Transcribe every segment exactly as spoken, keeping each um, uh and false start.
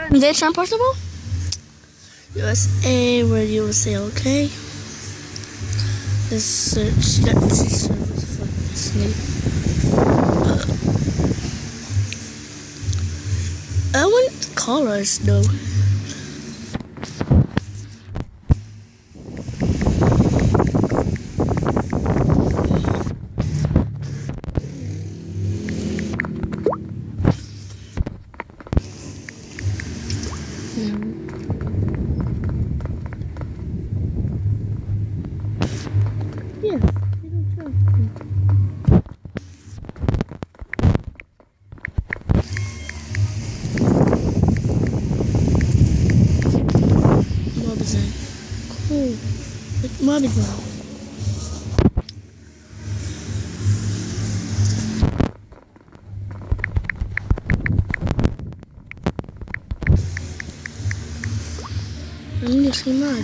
This time possible? U S A, where you will say okay. Let's search that service for Disney. Uh, I want colors though. Yeah, they don't trust me. Mobizan. Cool. With Mobizan. I'm just mad.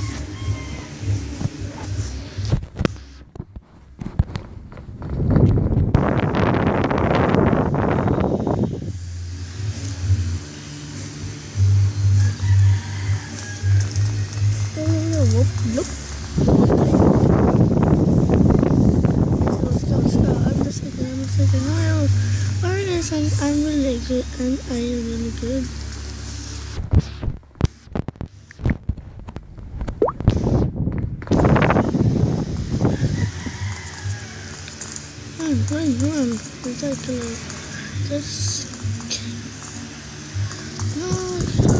Look, look. Stop, stop, stop. I'm just thinking, I'm just thinking, oh, artist, and I'm really good, and I am really good. Run, run, run. Exactly. Just. No.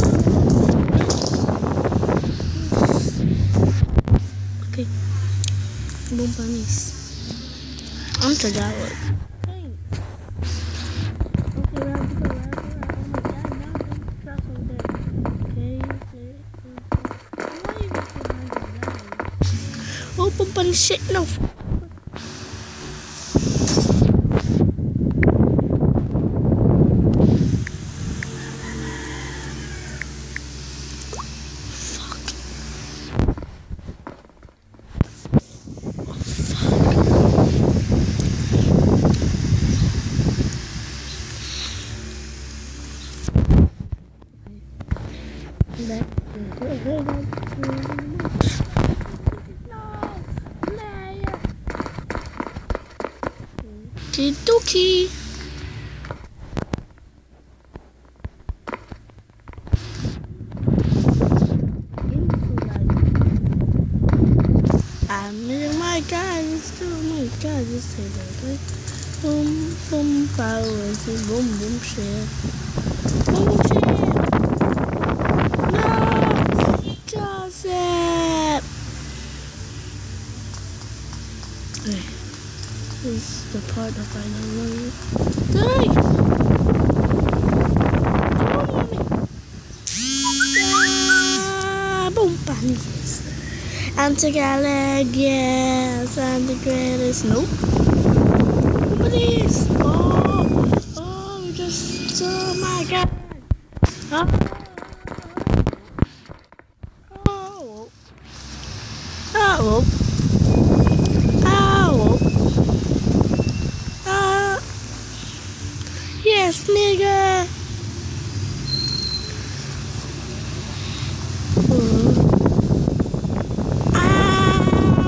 Okay. Boom, panis. I'm Tagalog. Hey. Okay, round to go, round to go. Oh my god, now I'm trapped over there. Okay, okay, okay. Why are you looking behind the guy? Oh, boom, panis shit, no. Back to the no, player. Kidoki. I'm in my god, it's still my god, just say that, right? Boom, boom, powers, boom, boom, shit. Boom, shit. Joseph! Okay. This is the part of I don't know. Die! Ah, boom, panis. I'm Tagalog, yes, I'm the greatest. Nope. Nobody's. Oh, oh, just, oh my god. Oh. Ow. Ow. Ah. Yes, nigga. Oh. Ah.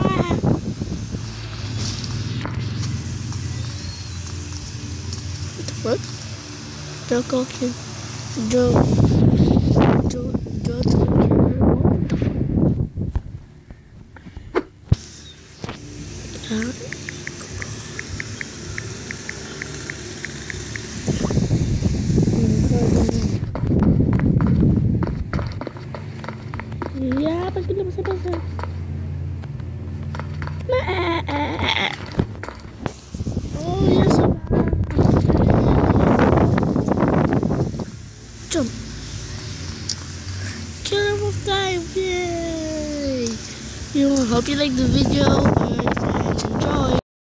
What the fuck? Joe Cocken. Joe. Joe. Joe. What the fuck? Ya, pas kita pasal-pasal. Oh, ya sudah. Jump. Kill him with dive, yay! You hope you like the video and enjoy.